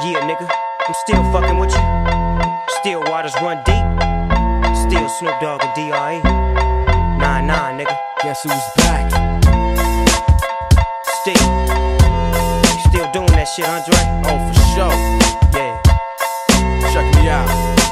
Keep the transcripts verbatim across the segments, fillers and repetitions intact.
Yeah, nigga, I'm still fucking with you. Still waters run deep. Still Snoop Dogg and D R E. Nah, nah, nigga. Guess who's back? Still. You still doing that shit, Andre? Oh, for sure. Yeah. Check me out.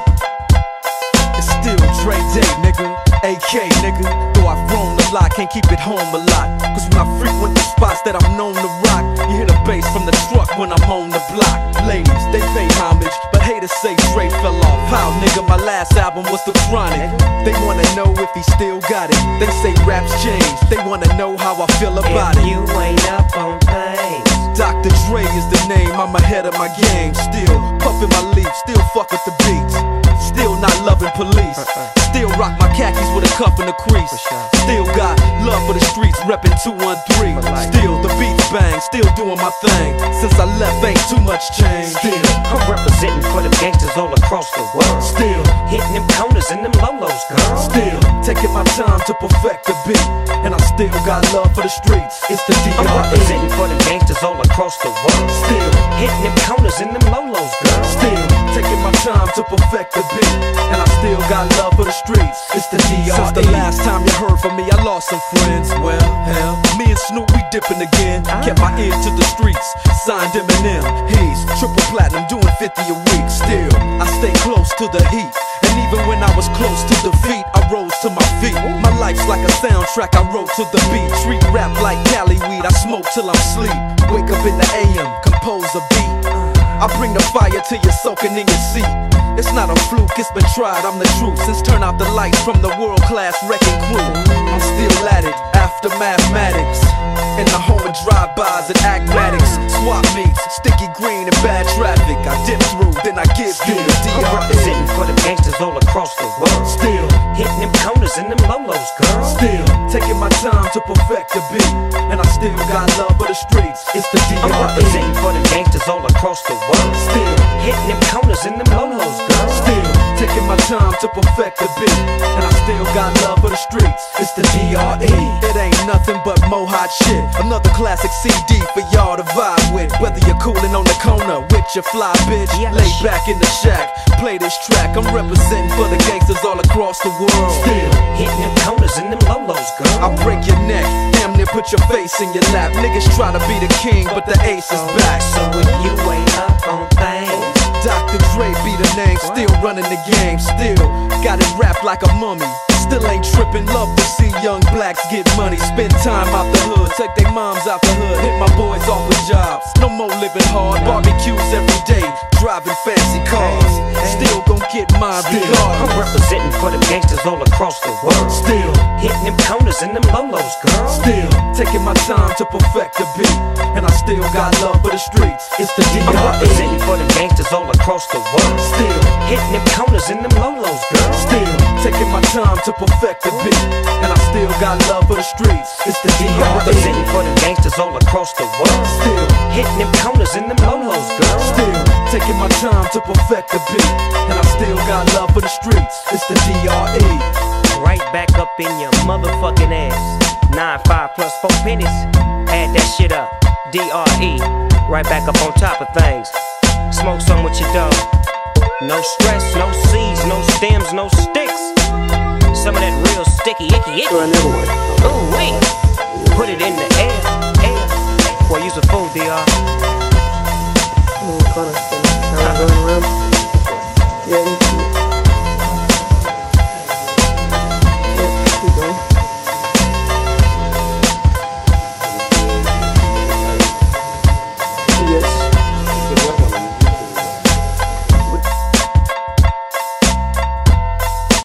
It's still Dre Day, nigga. A K, nigga. Though I've grown a lot, can't keep it home a lot. Cause when I frequent the spots that I'm known to rock, you hear the bass from the truck when I'm on the block. Ladies, they pay homage, but haters say Dre fell off. How, nigga, my last album was The Chronic. They wanna know if he still got it. They say raps change, they wanna know how I feel about if it. You ain't up on things. Doctor Dre is the name, I'm ahead of my game. Still puffin' my leaf, still fuck with the beats. Still not loving police. Still rock my khakis with a cuff and a crease. Still got love for the streets, reppin' two one three. Still the beats bang, still doing my thing. Since I left ain't too much change. Still, I'm representing for them gangsters all across the world. Still hitting them corners and them lolos, girl. Still taking my time to perfect the beat. And I still got love for the streets. It's the D R E. I'm representing for them gangsters all across the world. Still hitting them corners and them lolos, girl. Still taking my time to perfect the beat. And I still got love for the streets. It's the D R E. Since the last time you heard from me, I lost some friends. Well, hell, me and Snoop, we dipping again. Kept my ear to the streets, signed Eminem. He's triple platinum, doing fifty a week. Still, I stay close to the heat. And even when I was close to defeat, I rose to my feet. My life's like a soundtrack, I wrote to the beat. Treat rap like Cali weed, I smoke till I'm sleep. Wake up in the A M, compose a beat. I bring the fire till you're soaking in your seat. It's not a fluke, it's been tried, I'm the truth. Since turn out the lights from the world-class wrecking crew, I'm still at it, after mathematics. In the home of drive-bys and acmatics. Swap meets, sticky green and bad traffic. I dip through, then I give you the D R E. I'm representing for them gangsters all across the world. Still hitting them corners and them lolos, girl. Still taking my time to perfect the beat. And I still got love for the streets. It's the D R E. I'm representing for them gangsters all across the world. Still hitting them corners and them lolos, girl. Still taking my time to perfect the beat. And I still got love for the streets. It's the D R E. It ain't nothing but mo hot shit. Another classic C D for y'all to vibe with. Whether you're coolin' on the corner with your fly bitch, yeah, lay back in the shack, play this track. I'm representing for the gangsters all across the world. Still hitting them corners and them lolos, girl. I break your neck, damn near put your face in your lap. Niggas try to be the king, but the ace is back. So if you ain't up on things, Doctor Dre be the name, still running the game. Still got it wrapped like a mummy. Still ain't trippin', love to see young blacks get money. Spend time out the hood, take their moms out the hood. Hit my boys off with jobs, no more living hard. Barbecues every day, driving fancy cars. Still gon' get mine regardless. I'm representing for them gangsters all across the world. Still hitting them corners and them lolos, girl. Still taking my time to perfect the beat. And I still got love for the streets. It's the D R E. I'm representing for them gangsters all across the world. Still hitting them corners and them lolos, girl. Still taking my time to perfect the beat. And I still got love for the streets. It's the D R E. I'm representing for them gangsters all across the world. Still hitting them corners and them lolos, girl. Still taking my time to perfect the beat. And I still got love for the streets. It's the D R E. Right back up in your motherfucking ass. Nine five plus four pennies. Add that shit up. D R E. Right back up on top of things. Smoke some with your dog. No stress, no seeds, no stems, no sticks. Some of that real sticky, icky, icky. Ooh, wait. Put it in the air, air. Boy, use a fool, D R. I'm going around.